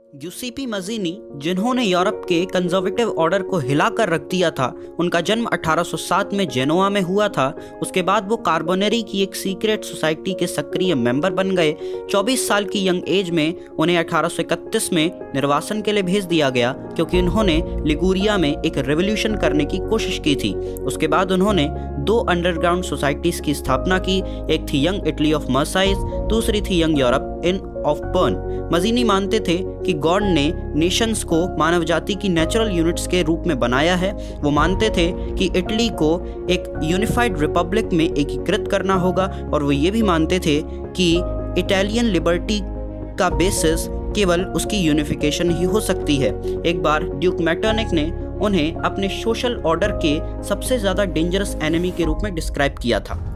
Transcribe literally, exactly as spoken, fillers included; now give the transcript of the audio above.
UCP Mazzini, जिन्होंने Europe के conservative order को हिलाकर रख दिया था, उनका जन्म अठारह सौ सात में जेनोआ में हुआ था। उसके बाद वो कार्बोनेरी की एक सीक्रेट सोसाइटी के सक्रिय मेंबर बन गए। चौबीस साल की यंग एज में उन्हें अठारह सौ इकतीस में निर्वासन के लिए भेज दिया गया, क्योंकि उन्होंने लिगुरिया में एक रेवोल्यूशन करने की कोशिश की थी। उसके बाद उन्होंने दो अंडरग्राउंड सोसाइटीज़ की स्थापना की। एक थी यंग इटली ऑफ मर्साइज, दूसरी थी young Europe in of Bern. Mazzini मानते थे कि गॉड ने नेशंस को मानव जाति की नेचुरल यूनिट्स के रूप में बनाया है। वो मानते थे कि इटली को एक यूनिफाइड रिपब्लिक में एकीकृत करना होगा, और वो ये भी मानते थे कि इटालियन लिबर्टी का बेसिस केवल उसकी यूनिफिकेशन ही हो सकती है। एक बार ड्यूक मेटरनिक ने उन्हें अपने सोशल ऑर्डर के सबसे ज़्यादा डेंजरस एनिमी के रूप में डिस्क्राइब किया था।